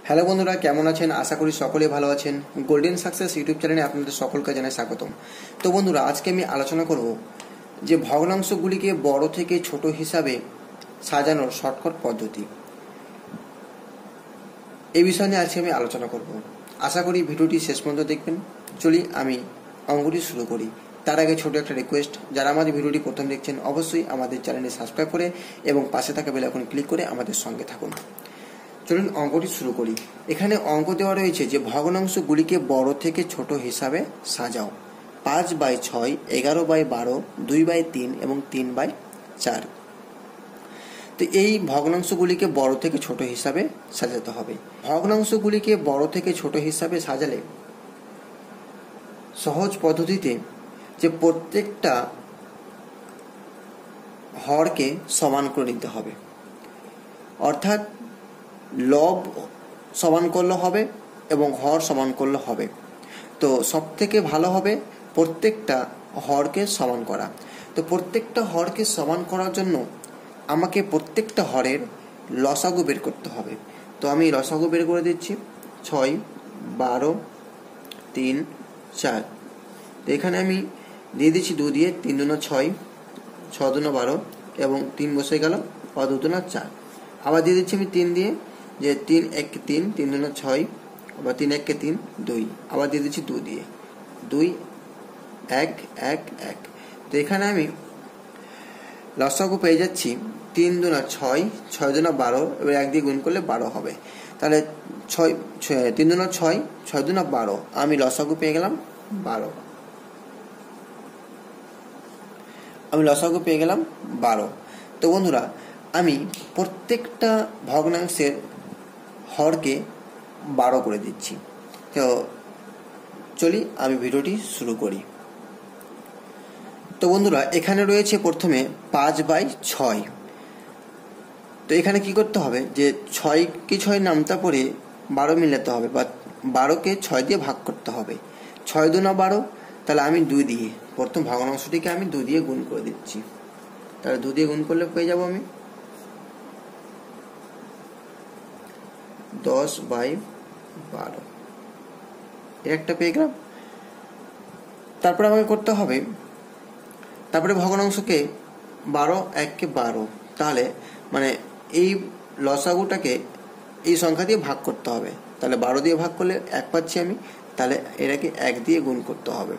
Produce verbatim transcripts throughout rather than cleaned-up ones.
Hello বন্ধুরা, কেমন আছেন? আশা করি সকলে ভালো আছেন। গোল্ডেন সাকসেস ইউটিউব চ্যানেলে আপনাদের সকলকে জানাই স্বাগতম। তো বন্ধুরা, আজকে আমি আলোচনা করব যে ভগ্নাংশগুলিকে বড় থেকে ছোট হিসাবে সাজানোর শর্টকাট পদ্ধতি। এই বিষয় নিয়ে আজকে আমি আলোচনা করব। আশা করি ভিডিওটি শেষ পর্যন্ত দেখবেন। চলি আমি অঙ্কটি শুরু করি। তার আগে ছোট একটা রিকোয়েস্ট, যারা আমাদের ভিডিওটি প্রথম দেখছেন অবশ্যই আমাদের চ্যানেলটি সাবস্ক্রাইব করে এবং পাশে থাকা বেল আইকন ক্লিক করে আমাদের সঙ্গে থাকুন। চলুন অঙ্কটি শুরু করি। এখানে অঙ্ক দেওয়া রয়েছে যে ভগ্নাংশগুলিকে বড় থেকে ছোট হিসাবে সাজাও। পাঁচ বাই ছয়, এগারো বাই বারো, দুই বাই তিন এবং তিন বাই চার। তো এই ভগ্নাংশগুলিকে বড় থেকে ছোট হিসাবে সাজাতে হবে। ভগ্নাংশগুলিকে বড় থেকে ছোট হিসাবে সাজালে সহজ পদ্ধতিতে যে প্রত্যেকটা হরকে সমান করে নিতে হবে, অর্থাৎ লব সমান করলে হবে এবং হর সমান করলে হবে। তো সব থেকে ভালো হবে প্রত্যেকটা হরকে সমান করা। তো প্রত্যেকটা হরকে সমান করার জন্য আমাকে প্রত্যেকটা হরের লসাগু বের করতে হবে। তো আমি লসাগু বের করে দিচ্ছি। ছয়, বারো, তিন, চার। তো এখানে আমি দিয়ে দিচ্ছি দু দিয়ে, তিন দুনা ছয়, ছ দুনা বারো এবং তিন বসে গেল, ও দু দুনা চার। আবার দিয়ে দিচ্ছি আমি তিন দিয়ে, যে তিন এক তিন, তিন দুনা ছয়, আবার তিন এককে তিন, দুই। আবার দিয়ে দিচ্ছি দু দিয়ে, দুই এক এক এক। তো এখানে আমি লসাগু পেয়ে যাচ্ছি তিন দুনা ছয়, ছয় দুনা বারো, এবার এক দিয়ে গুণ করলে বারো হবে। তাহলে ছয় তিন দুনা ছয়, ছয় দুনা বারো, আমি লসাগু পেয়ে গেলাম বারো। আমি লসাগু পেয়ে গেলাম বারো। তো বন্ধুরা, আমি প্রত্যেকটা ভগ্নাংশের হরকে বারো করে দিচ্ছি। তো চলি আমি ভিডিওটি শুরু করি। তো বন্ধুরা, এখানে রয়েছে প্রথমে পাঁচ বাই ছয়। তো এখানে কি করতে হবে, যে ছয়কে ছয় নামতা পরে বারো মিলাতে হবে, বা বারোকে ছয় দিয়ে ভাগ করতে হবে। ছয় দুনা বারো, তাহলে আমি দুই দিয়ে প্রথম ভগ্নাংশটিকে আমি দুই দিয়ে গুণ করে দিচ্ছি। তাহলে দুই দিয়ে গুণ করলে পেয়ে যাব আমি দশ বাই বারো, একটা পেয়ে গেলাম। তারপরে আমাকে করতে হবে, তারপরে ভগ্নাংশকে বারো এককে বারো, তাহলে মানে এই লসাগুটাকে এই সংখ্যা দিয়ে ভাগ করতে হবে। তাহলে বারো দিয়ে ভাগ করলে এক পাচ্ছি আমি, তাহলে এটাকে এক দিয়ে গুণ করতে হবে।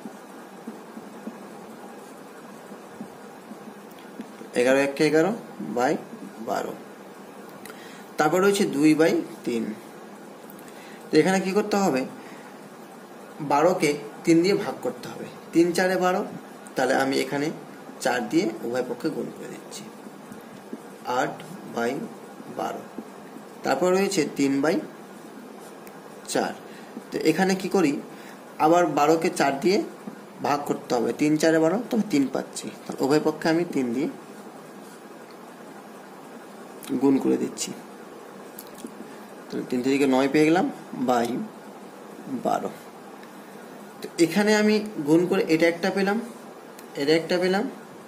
এগারো এককে এগারো বাই বারো। তারপর রয়েছে দুই বাই তিন। তো এখানে কি করতে হবে, বারোকে তিন দিয়ে ভাগ করতে হবে। তিন চারে বারো, তাহলে আমি এখানে চার দিয়ে উভয় পক্ষে গুণ করে দিচ্ছি, আট বাই বারো। তারপর রয়েছে তিন বাই চার। তো এখানে কি করি, আবার বারোকে চার দিয়ে ভাগ করতে হবে। তিন চারে বারো, তবে তিন পাচ্ছি, তাহলে উভয় পক্ষে আমি তিন দিয়ে গুণ করে দিচ্ছি। তাহলে তিন থেকে নয় পেয়ে গেলাম বাই বারো। তো এখানে আমি গুণ করে এটা একটা পেলাম, এটা একটা পেলাম,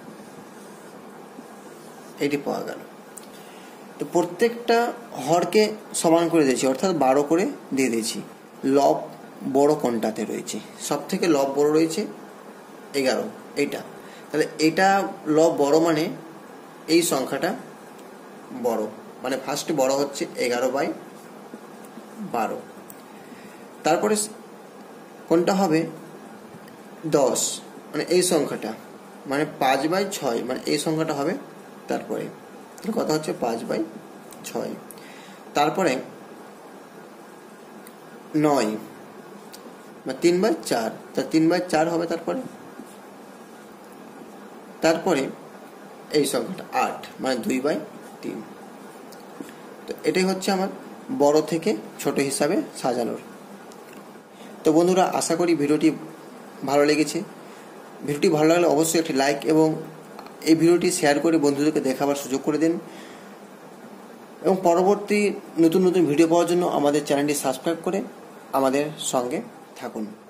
এটি পাওয়া গেল। তো প্রত্যেকটা হরকে সমান করে দিয়েছি, অর্থাৎ বারো করে দিয়ে দিয়েছি। লব বড় কোনটাতে রয়েছে, সব থেকে লব বড় রয়েছে এগারো, এইটা। তাহলে এটা লব বড় মানে এই সংখ্যাটা বড়, মানে ফার্স্ট বড় হচ্ছে এগারো বাই বারো। তারপরে কোনটা হবে দশ, মানে এই সংখ্যাটা, মানে পাঁচ বাই ছয়, মানে এই সংখ্যাটা হবে তারপরে। কথা হচ্ছে পাঁচ বাই ছয়। তারপরে নয়, বা তিন বাই চার, তা তিন বাই চার হবে। তারপরে তারপরে এই সংখ্যাটা আট, মানে দুই বাই তিন। তো এটাই হচ্ছে আমার বড় থেকে ছোট হিসাবে সাজানোর। তো বন্ধুরা, আশা করি ভিডিওটি ভালো লেগেছে। ভিডিওটি ভালো লাগলে অবশ্যই একটি লাইক এবং এই ভিডিওটি শেয়ার করে বন্ধুদেরকে দেখাবার সুযোগ করে দিন। এবং পরবর্তী নতুন নতুন ভিডিও পাওয়ার জন্য আমাদের চ্যানেলটি সাবস্ক্রাইব করে আমাদের সঙ্গে থাকুন।